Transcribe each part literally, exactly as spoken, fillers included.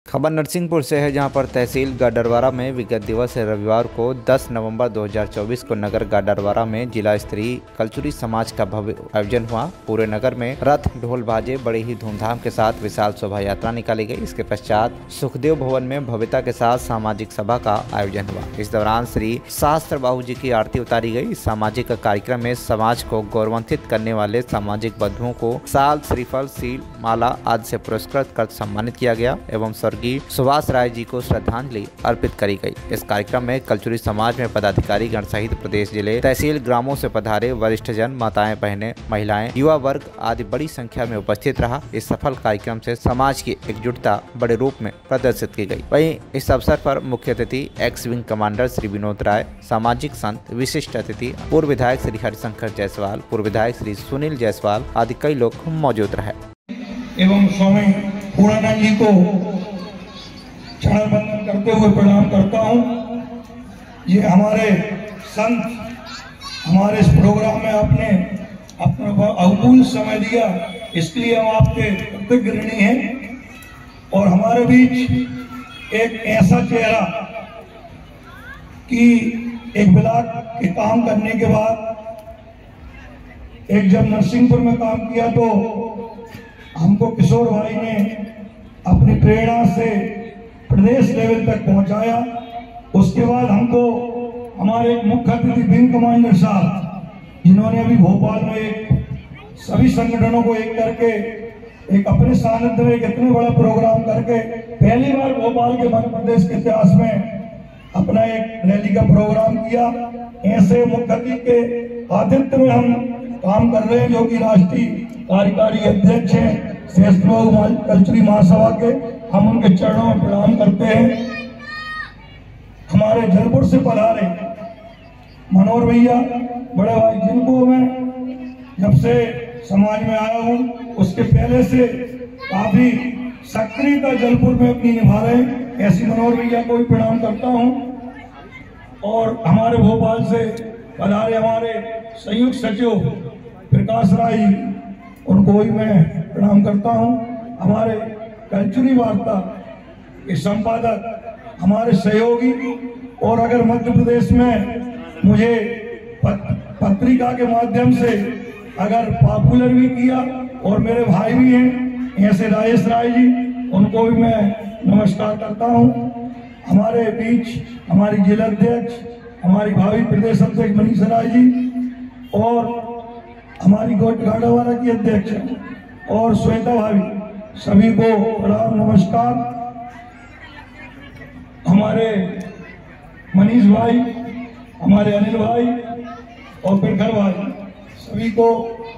खबर नरसिंहपुर से है, जहां पर तहसील गाडरवारा में विगत दिवस रविवार को दस नवंबर दो हज़ार चौबीस को नगर गाडरवारा में जिला स्तरीय कलचुरी समाज का भव्य आयोजन हुआ। पूरे नगर में रथ, ढोल, बाजे बड़े ही धूमधाम के साथ विशाल शोभा यात्रा निकाली गई। इसके पश्चात सुखदेव भवन में भव्यता के साथ सामाजिक सभा का आयोजन हुआ। इस दौरान श्री सहस्त्र बाहु जी की आरती उतारी गई। इस सामाजिक कार्यक्रम में समाज को गौरवान्वित करने वाले सामाजिक बंधुओं को साल, श्रीफल, सील, माला आदि से पुरस्कृत कर सम्मानित किया गया एवं स्वर्गीय सुभाष राय जी को श्रद्धांजलि अर्पित करी गई। इस कार्यक्रम में कलचुरी समाज में पदाधिकारी गण सहित प्रदेश जिले तहसील ग्रामों से पधारे वरिष्ठ जन, माताएं, बहनें, महिलाएं, युवा वर्ग आदि बड़ी संख्या में उपस्थित रहा। इस सफल कार्यक्रम से समाज की एकजुटता बड़े रूप में प्रदर्शित की गई। वहीं इस अवसर पर मुख्य अतिथि ex wing commander Shri Vinod Rai, सामाजिक संत, विशिष्ट अतिथि पूर्व विधायक श्री हरिशंकर जायसवाल, पूर्व विधायक श्री सुनील जायसवाल आदि कई लोग मौजूद रहे। एवं स्वामी पूर्णानंद जी को चरण वंदन करते हुए प्रणाम करता हूँ। ये हमारे संत हमारे इस प्रोग्राम में आपने अपना अमूल्य समय दिया, इसके लिए हम आपके कृतज्ञ ऋणी हैं। और हमारे बीच एक ऐसा चेहरा कि एक ब्लॉक के काम करने के बाद एक जब नरसिंहपुर में काम किया तो हमको किशोर भाई ने अपनी प्रेरणा से प्रदेश लेवल तक पहुंचाया। उसके बाद हमको हमारे मुख्य अतिथि विंग कमांडर साहब, जिन्होंने अभी भोपाल में एक सभी संगठनों को एक करके एक अपने सानिध्य में एक इतने बड़ा प्रोग्राम करके पहली बार भोपाल के मध्य प्रदेश के इतिहास में अपना एक रैली का प्रोग्राम किया। ऐसे मुख्य अतिथि के आतिथ्य में हम काम कर रहे हैं, जो कि राष्ट्रीय कार्यकारी अध्यक्ष हैं श्रेष्ठ कलचुरी महासभा के। हम उनके चरणों में प्रणाम करते हैं। हमारे जलपुर से पधारे मनोहर भैया, बड़े भाई, जिनको मैं जब से समाज में आया हूँ उसके पहले से काफी सक्रियता जलपुर में अपनी निभा रहे हैं, ऐसी मनोहर भैया को भी प्रणाम करता हूँ। और हमारे भोपाल से पधारे हमारे संयुक्त सचिव प्रकाश राय, उनको भी मैं प्रणाम करता हूँ। हमारे कलचुरी वार्ता के संपादक, हमारे सहयोगी, और अगर मध्य प्रदेश में मुझे पत, पत्रिका के माध्यम से अगर पॉपुलर भी किया, और मेरे भाई भी हैं ऐसे राजेश राय जी, उनको भी मैं नमस्कार करता हूँ। हमारे बीच हमारी जिला अध्यक्ष, हमारी भावी प्रदेश अध्यक्ष मनीष राय जी, और हमारी गाडरवारा की अध्यक्ष और श्वेता भाभी, सभी को प्रणाम, नमस्कार। हमारे मनीष भाई, हमारे अनिल भाई और प्रखर भाई, सभी को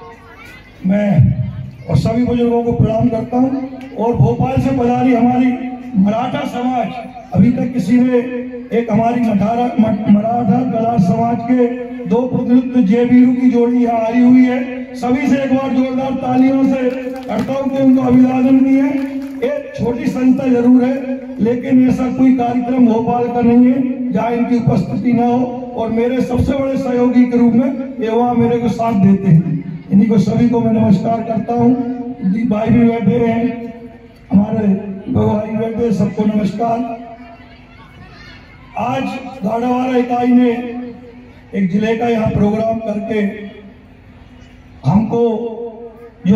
मैं और सभी बुजुर्गों को प्रणाम करता हूं। और भोपाल से पधारी हमारी मराठा समाज, अभी तक किसी ने एक हमारी मठारा मराठा कला समाज के दो प्रतिनिधि जय वीरू की जोड़ी यहाँ आई हुई है। सभी से एक बार जोरदार तालियों से करता हूँ कि उनको अभिवादन की है। एक छोटी संस्था जरूर है, लेकिन ऐसा कोई कार्यक्रम भोपाल का नहीं है जहाँ इनकी उपस्थिति न हो, और मेरे सबसे बड़े सहयोगी के रूप में ये वहाँ मेरे को साथ देते हैं। इन्हीं को सभी को मैं नमस्कार करता हूँ। जी भाई भी बैठे हैं, हमारे दो भाई बैठे, सबको नमस्कार। आज गाडरवारा इकाई ने एक जिले का यहाँ प्रोग्राम करके हमको जो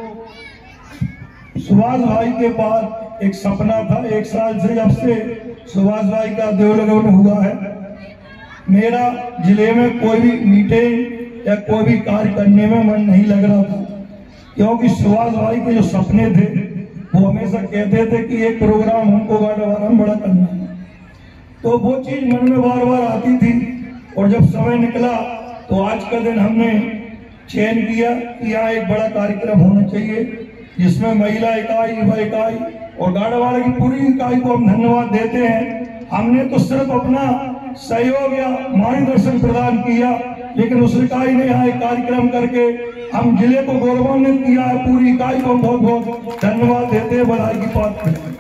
सुभाष भाई के बाद एक सपना था, एक साल से जब से सुभाष भाई का देवलोकन हुआ है, मेरा जिले में कोई भी मीटिंग या कोई भी कार्य करने में मन नहीं लग रहा था, क्योंकि सुभाष भाई के जो सपने थे वो हमेशा कहते थे कि एक प्रोग्राम हमको गाडरवारा में बड़ा करना है। तो वो चीज मन में बार बार आती थी, और जब समय निकला तो आज का दिन हमने चयन किया कि यहाँ एक बड़ा कार्यक्रम होना चाहिए, जिसमें महिला इकाई, युवा इकाई और गाडरवारा की पूरी इकाई को हम धन्यवाद देते हैं। हमने तो सिर्फ अपना सहयोग या मार्गदर्शन प्रदान किया, लेकिन उस इकाई ने यहाँ एक कार्यक्रम करके हम जिले को गौरवान्वित किया है। पूरी इकाई को बहुत बहुत धन्यवाद देते हैं, बधाई की बात करते।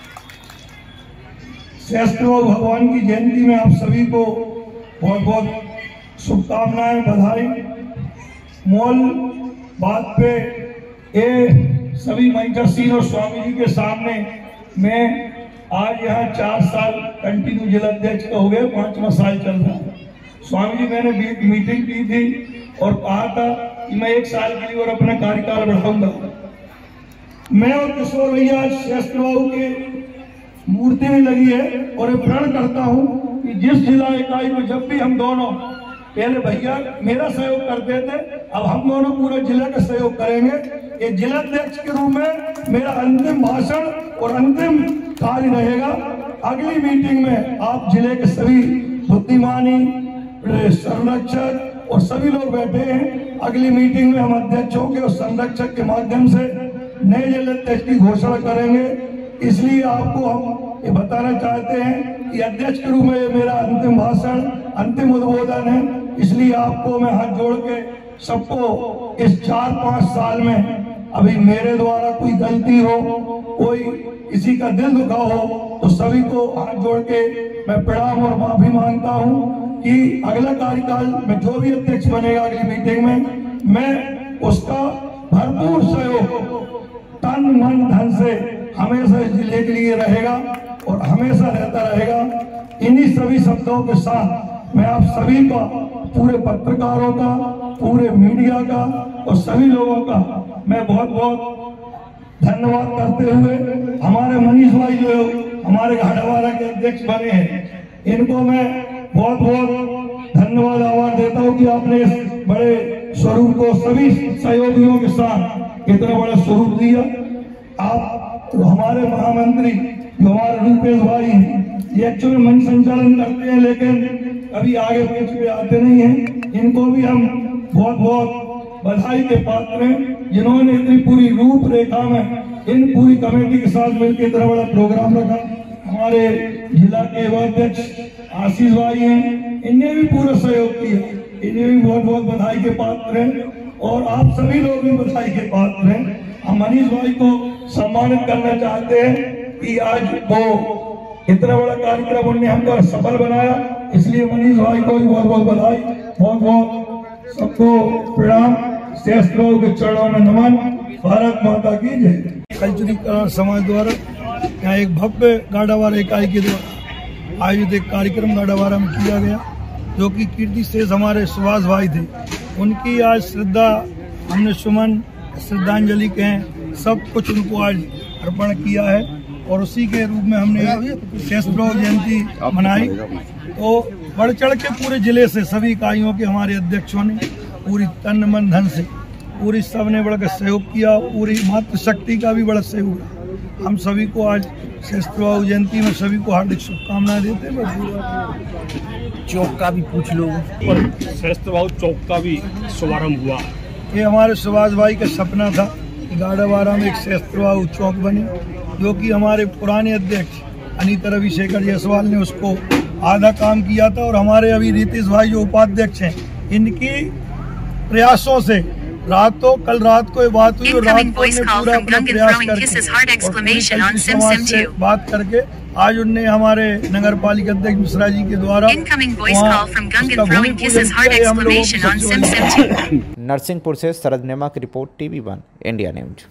श्रेष्ठ भगवान की जयंती में आप सभी को बहुत बहुत शुभकामनाएं, बधाई। मूल बात पे ये सभी मंचरसीन और स्वामी जी के सामने मैं आज यहाँ चार साल कंटिन्यू जिला अध्यक्ष का हो गया, पांचवा साल चल रहा है। स्वामी जी मैंने भी मीटिंग की थी और कहा था कि मैं एक साल के लिए और अपना कार्यकाल बढ़ाऊंगा। मैं और किशोर भैया शास्त्री बाबू के मूर्ति में लगी है और प्रण करता हूं कि जिस जिला इकाई को जब भी हम दोनों, पहले भैया मेरा सहयोग करते थे, अब हम दोनों पूरा जिला का सहयोग करेंगे। एक जिला अध्यक्ष के रूप में मेरा अंतिम भाषण और अंतिम कार्य रहेगा। अगली मीटिंग में आप जिले के सभी बुद्धिमानी, संरक्षक और सभी लोग बैठे हैं। अगली मीटिंग में हम अध्यक्षों के और संरक्षक के माध्यम से नए जिला अध्यक्ष की घोषणा करेंगे। इसलिए आपको हम ये बताना चाहते हैं कि अध्यक्ष के रूप में मेरा अंतिम भाषण, अंतिम उद्बोधन है। इसलिए आपको मैं हाथ जोड़ के सबको इस चार पांच साल में अभी मेरे द्वारा कोई गलती हो, कोई किसी का दिल दुखा हो, तो सभी को हाथ जोड़ के मैं प्रणाम और माफी मांगता हूं कि अगला कार्यकाल में जो भी अध्यक्ष बनेगा अगली मीटिंग में, मैं उसका भरपूर सहयोग तन मन धन से हमेशा इस जिले के लिए रहेगा और हमेशा रहता रहेगा। इन्हीं सभी शब्दों के साथ मैं आप सभी का, पूरे पत्रकारों का, पूरे मीडिया का और सभी लोगों का मैं बहुत बहुत धन्यवाद करते हुए, हमारे मनीष भाई जो हमारे घाटावाड़ा के अध्यक्ष बने हैं, इनको मैं बहुत बहुत धन्यवाद आभार देता हूँ कि आपने इस बड़े स्वरूप को सभी सहयोगियों के साथ इतना बड़ा स्वरूप दिया। आप तो हमारे महामंत्री जो हमारे रूपेश भाई हैं, ये एक्चुअली मंच संचालन करते हैं लेकिन कभी आगे मंच पे आते नहीं हैं। इनको भी हम बहुत बहुत बधाई के पात्र हैं, जिन्होंने इतनी पूरी रूपरेखा में इन पूरी कमेटी के साथ मिलकर इतना बड़ा प्रोग्राम रखा। हमारे जिला के अध्यक्ष आशीष भाई हैं, इन्हें भी पूरा सहयोग किया, इन्हें भी बहुत बहुत बधाई के पात्र हैं और आप सभी लोग भी बधाई के पात्र हैं। हम मनीष भाई को सम्मानित करना चाहते हैं कि आज वो इतना बड़ा कार्यक्रम उन्होंने हमको सफल बनाया, इसलिए मनीष भाई को भी बहुत बहुत बधाई, बहुत बहुत सबको प्रणाम, शास्त्रों के चरणों में नमन। भारत माता की जय। कल्चरी समाज द्वारा यहाँ एक भव्य गाड़ावाड़ा इकाई के द्वारा आयोजित एक कार्यक्रम गाड़ावाड़ा में किया गया, जो कि कीर्ति शेष हमारे सुभाष भाई थे। उनकी आज श्रद्धा, हमने सुमन श्रद्धांजलि कहें, सब कुछ उनको आज अर्पण किया है और उसी के रूप में हमने शास्त्रों जयंती मनाई। तो बढ़ चढ़ के पूरे जिले से सभी इकाइयों के हमारे अध्यक्षों ने पूरी तन मन धन से पूरी सब ने बड़ा सहयोग किया, पूरी मातृशक्ति का भी बड़ा सहयोग। हम सभी को आज शास्त्रों जयंती में सभी को हार्दिक शुभकामनाएं देते हैं। चौक का भी पूछ लो, शास्त्री चौक का भी शुभारंभ हुआ। ये हमारे सुभाष भाई का सपना था कि गाड़ावाड़ा में एक शास्त्री चौक बने, जो कि हमारे पुराने अध्यक्ष अनिता रविशेखर जायसवाल ने उसको आधा काम किया था और हमारे अभी रितेश भाई जो उपाध्यक्ष हैं, इनकी प्रयासों से रातों कल रात को ये बात हुई और रात को पूरा अपना प्रयास करके बात करके आज उनने हमारे नगर पालिका अध्यक्ष मिश्रा जी के द्वारा नरसिंहपुर से शरद नेमा की report, TV one India news.